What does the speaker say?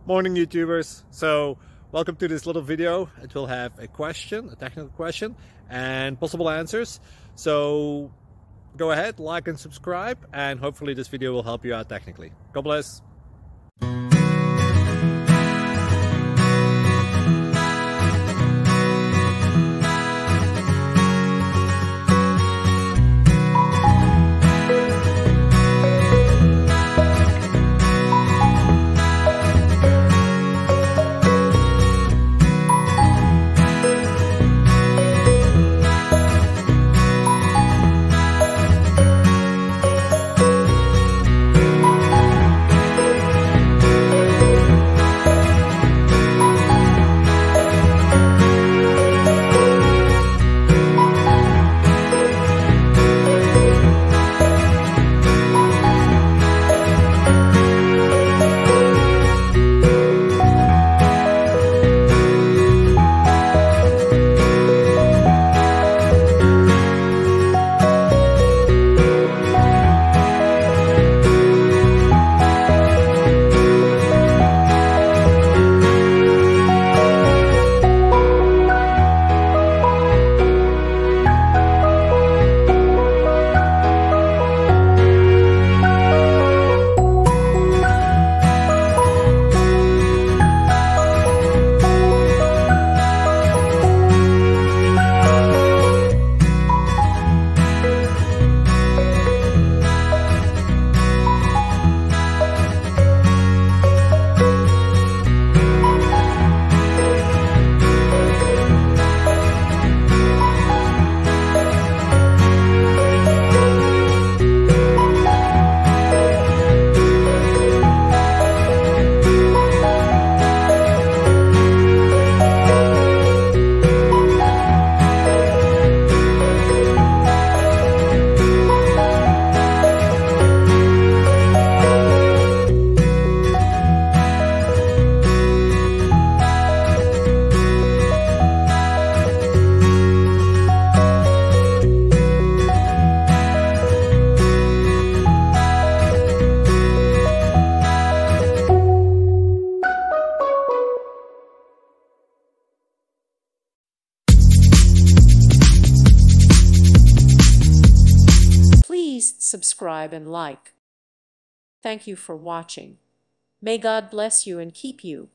Morning YouTubers. So welcome to this little video. It will have a question, a technical question, and possible answers. So go ahead, like and subscribe, and hopefully this video will help you out technically. God bless. Please subscribe and like. Thank you for watching. May God bless you and keep you.